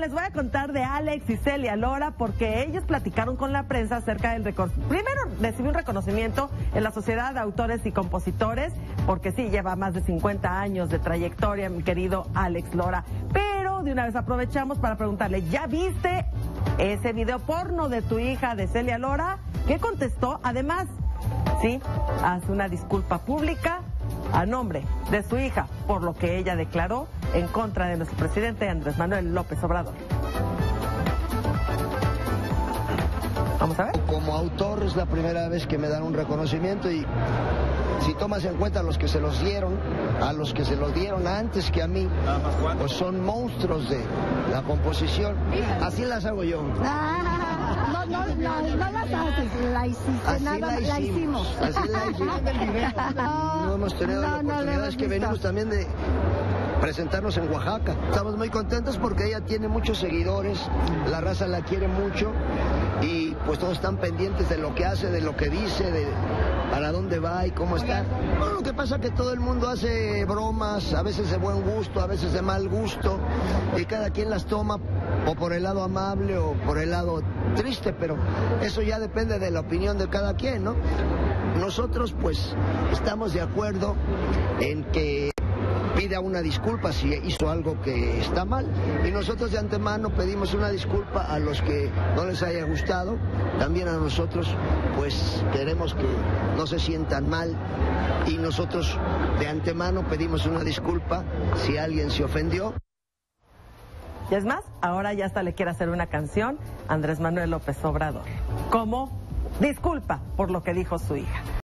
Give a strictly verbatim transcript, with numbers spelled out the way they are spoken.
les voy a contar de Alex y Celia Lora porque ellos platicaron con la prensa acerca del reconocimiento. Primero recibió un reconocimiento en la Sociedad de Autores y Compositores, porque sí, lleva más de cincuenta años de trayectoria, mi querido Alex Lora. Pero de una vez aprovechamos para preguntarle, ¿ya viste ese video porno de tu hija, de Celia Lora? ¿Qué contestó? Además, sí, hace una disculpa pública a nombre de su hija por lo que ella declaró en contra de nuestro presidente Andrés Manuel López Obrador. Vamos a ver. Como autor es la primera vez que me dan un reconocimiento y si tomas en cuenta a los que se los dieron, a los que se los dieron antes que a mí, pues son monstruos de la composición. Así las hago yo. No, no, no, no las haces, la hiciste, así nada, la hicimos, la hicimos. Así la hicimos. No, no hemos tenido no, la oportunidad, no es que visto. venimos también de presentarnos en Oaxaca. Estamos muy contentos porque ella tiene muchos seguidores, la raza la quiere mucho y pues todos están pendientes de lo que hace, de lo que dice, de para dónde va y cómo está. Bueno, lo que pasa es que todo el mundo hace bromas, a veces de buen gusto, a veces de mal gusto, y cada quien las toma o por el lado amable o por el lado triste, pero eso ya depende de la opinión de cada quien, ¿no? Nosotros pues estamos de acuerdo en que pida una disculpa si hizo algo que está mal y nosotros de antemano pedimos una disculpa a los que no les haya gustado, también a nosotros pues queremos que no se sientan mal y nosotros de antemano pedimos una disculpa si alguien se ofendió. Y es más, ahora ya hasta le quiere hacer una canción a Andrés Manuel López Obrador como disculpa por lo que dijo su hija.